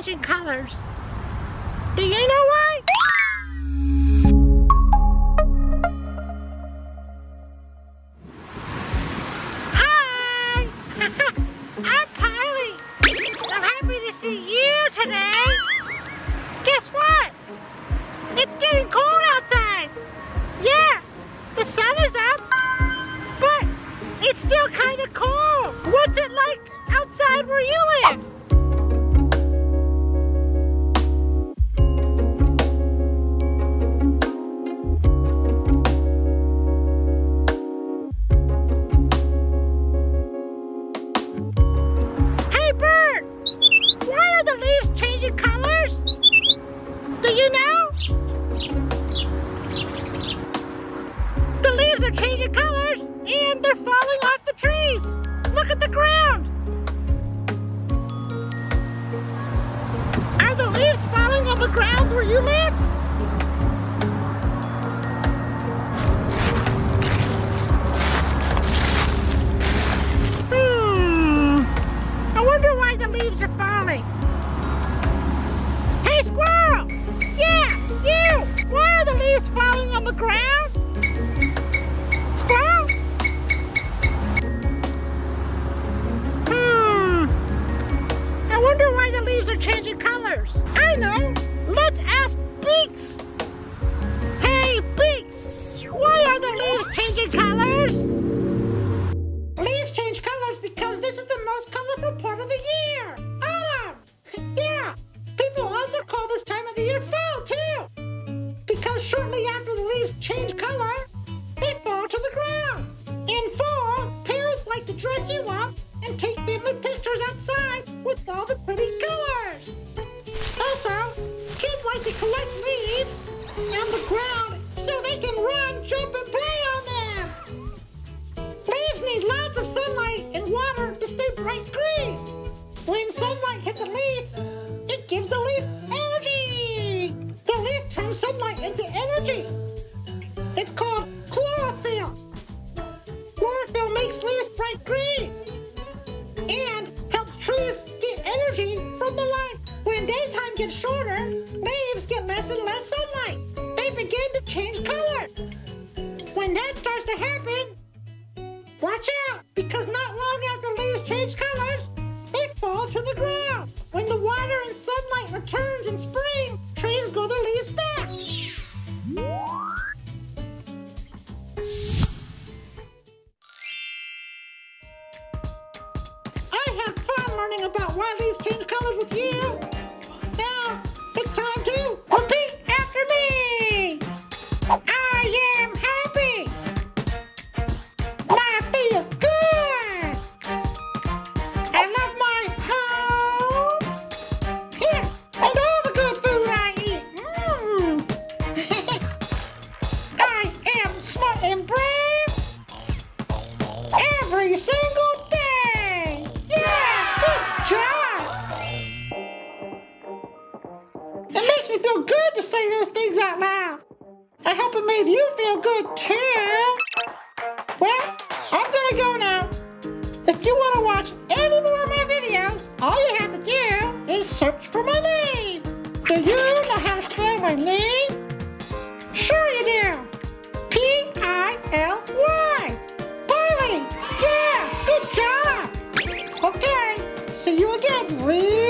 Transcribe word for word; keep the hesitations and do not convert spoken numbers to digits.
changing colors. Do you know why? Hi! I'm Pily. I'm happy to see you today. Guess what? It's getting cold outside. Yeah, the sun is up, but it's still kind of cold. What's it like outside where you live? Hey bird, why are the leaves changing colors? Do you know? The leaves are changing colors and they're falling off the trees. Look at the ground. Are the leaves falling on the grounds where you live? Hmm. I wonder why the leaves are falling. Hey squirrel! Yeah, you! Why are the leaves falling on the ground? Squirrel? Hmm. I wonder why the leaves are changing colors. I know. Let's ask Beaks. Hey, Beaks. Why are the leaves changing colors? Leaves change colors because this is the most colorful part of the year. Autumn. Yeah. People also call this time of the year fall, too. Because shortly after the leaves change color, they fall to the ground. In fall, parents like to dress you up and take vivid pictures outside with all the pretty colors. Also, kids like to collect leaves on the ground so they can run, jump, and play on them. Leaves need lots of sunlight and water to stay bright green. When sunlight hits a leaf, it gives the leaf energy. The leaf turns sunlight into energy. It's called chlorophyll. Chlorophyll makes leaves bright green and helps trees get energy from the light. When daytime gets shorter, leaves get less and less sunlight. They begin to change color. When that starts to happen, watch out, because not long after leaves change colors, they fall to the ground. When the water and sunlight returns in spring, trees grow their leaves back. I had fun learning about why leaves change colors with you. Now, it's time to repeat after me. I am happy. I feel good. I love my home. Yes, and all the good food I eat. Mm. I am smart and brave every single day. Yeah, good job. It makes me feel good to say those things out loud. I hope it made you feel good too. Well, I'm gonna go now. If you want to watch any more of my videos, all you have to do is search for my name. Do you know how to spell my name? Sure you do. P I L Y. Pily. Yeah, good job. Okay, see you again real